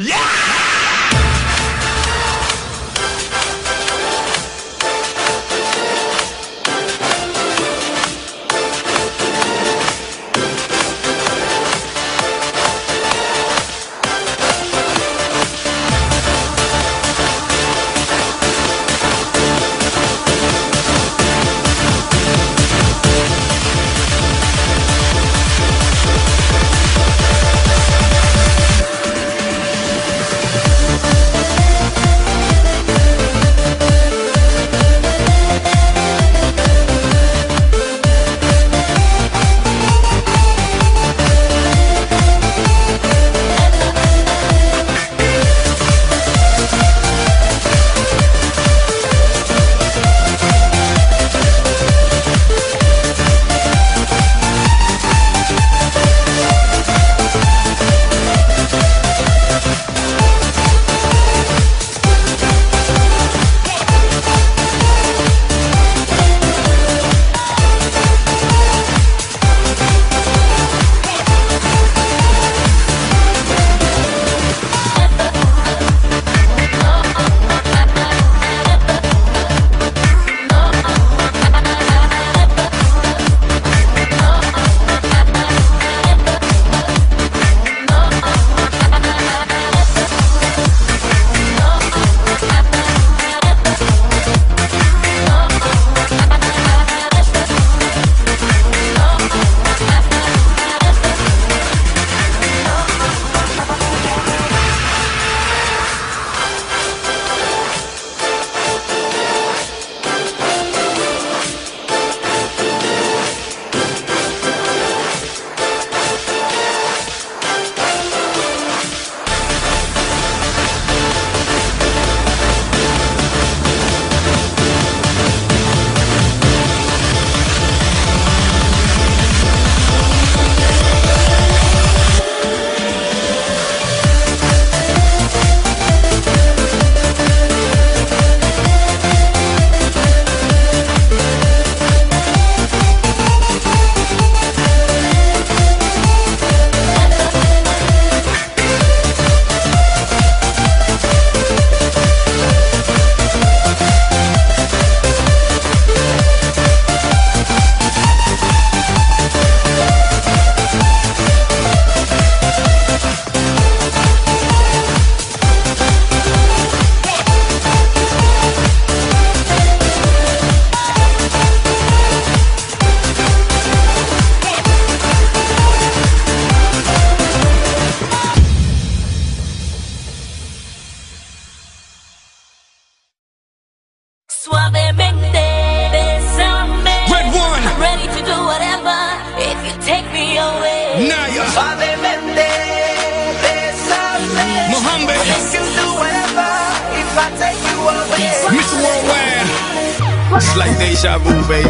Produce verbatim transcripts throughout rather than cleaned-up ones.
It's like deja vu, baby.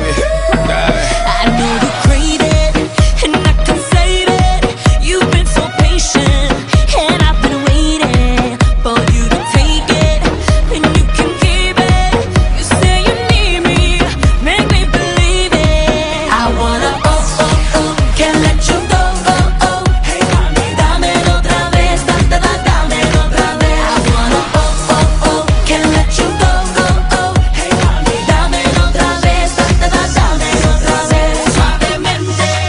I know you crave it, and I can save it. You've been so patient, and I've been waiting for you to take it, and you can keep it. You say you need me, make me believe it. I wanna oh oh oh, can't let you go oh oh. Hey mami, dámelo otra vez, da da da, dámelo otra vez. I wanna oh oh oh, can't let you go oh oh. Hey mami, dámelo otra vez, da da da, dámelo otra vez. Suavemente.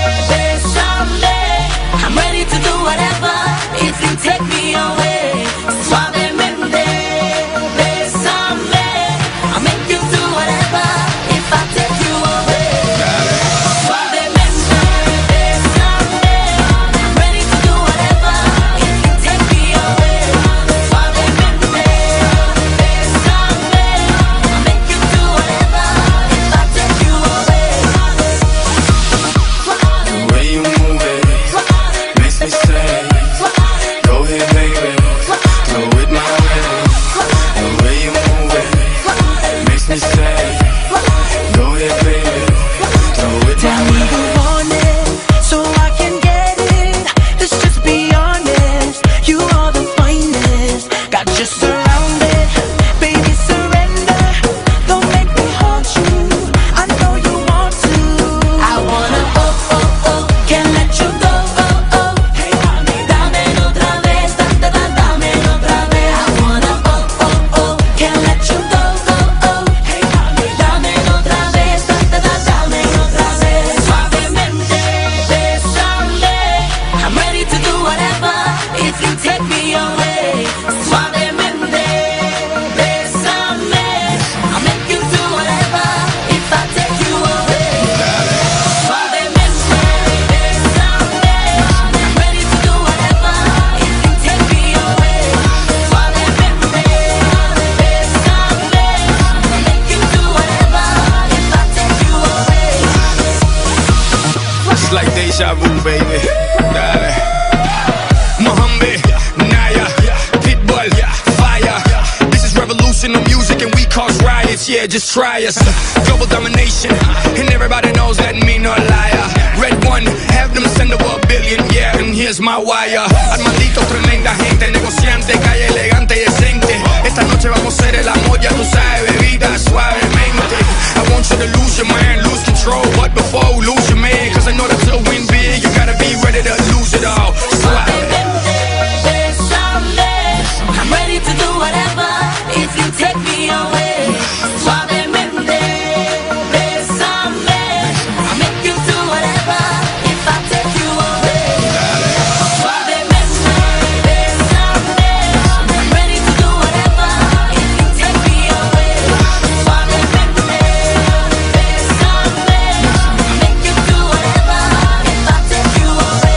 yeah, just try us. Global domination, and everybody knows that me no liar. Red one, have them send over a billion, yeah, and here's my wire. Armandito, tremenda gente, negociante, calle elegante y decente. Esta noche vamos a hacer el amor, ya tú sabes, bebida, suavemente. I want you to lose your mind, lose control, but before you lose your man, cause I know that to win big, you gotta be ready to lose it all. Suavemente, bésame, I'm ready to do whatever if you take me away. Suavemente, bésame, I'll make you do whatever if I take you away. Suavemente, bésame, I'm ready to do whatever if you take me away. Suavemente, bésame, I'll make you do whatever if I take you away.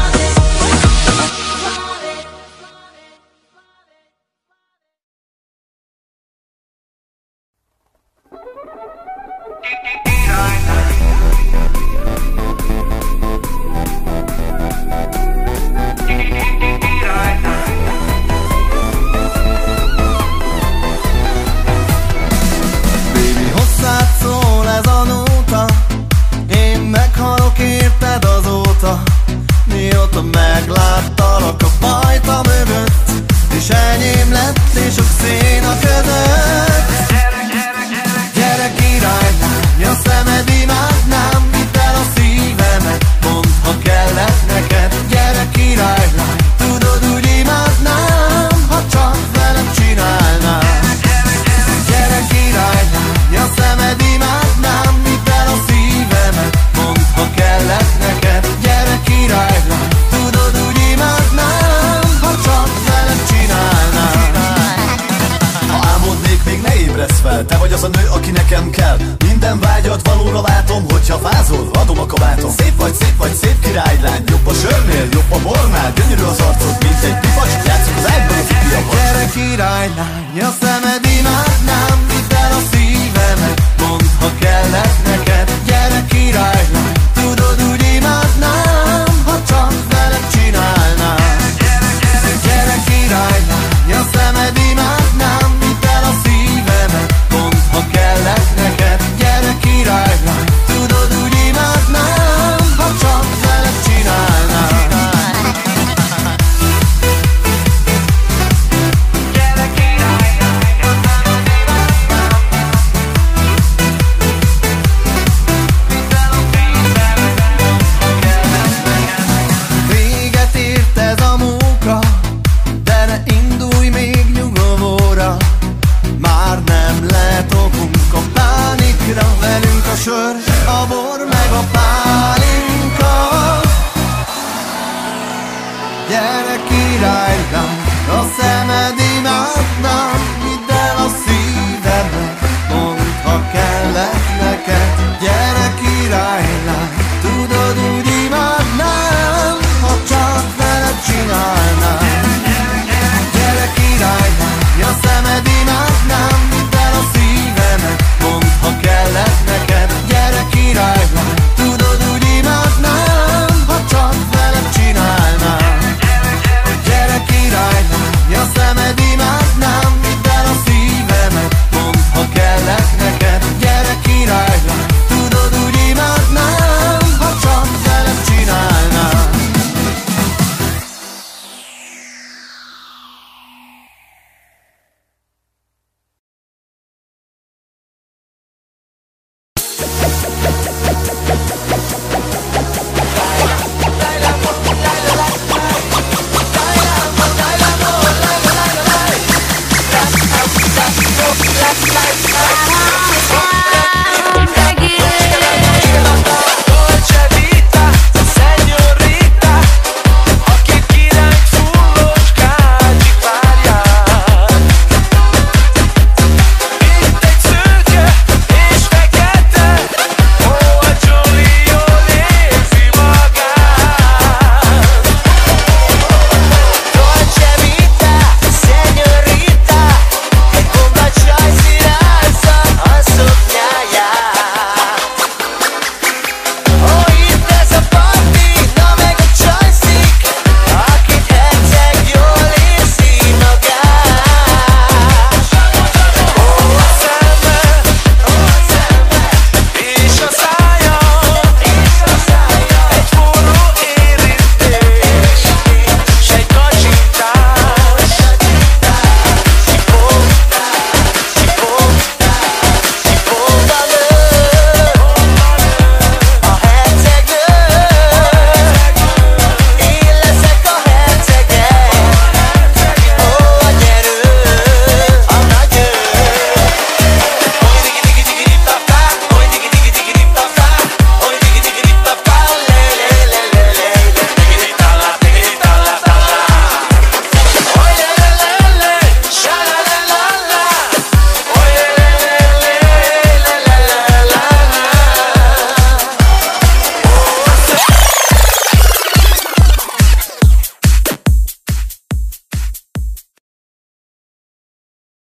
Baby, hozzád szól ez a nóta, én meghalok érted azóta, mióta megláttalak a bajta mögött, és enyém lettél sok szén a között. Gyere királylány, a szemed imádnám, vidd el a szívemet, mondd, ha kellett neked. Gyere királylány, tudod, úgy imádnám, ha csak velem csinálnám. Gyere királylány, a szemed imádnám, vidd el a szívemet, mondd, ha kellett neked. Gyere királylány, tudod, úgy imádnám, ha csak velem csinálnám. Ha álmodnék, még ne ébresz fel, te vagy az a nő, aki nekem kell. Minden vágyat valóra látom, hogyha fázol, adom a kabátom. Szép vagy, szép vagy, szép királylány, jobb a sörnél, jobb a bornál. Gyönyörű az arcod, mint egy pipacs, játszunk az ágyban az ifja vagy. Gyere királylány, a szemed imádnám, vidd el a szívemet, mondd, ha kellett neked. Gyere királylány, tudod, úgy imádnám, ha csak veled csinálnám. Gyere királylány, a szemed imádnám, vidd el a szívemet, mondd, ha kellett neked. Gyere királylány, tudod, úgy imádnám, ha csak veled csinálnám. Véget ért ez a munka, de ne indulj még nyugovóra. Már nem lehet okunk a pánikra, velünk a sör, a bor meg a pálinka. Gyere királylány, a szemed imádnám,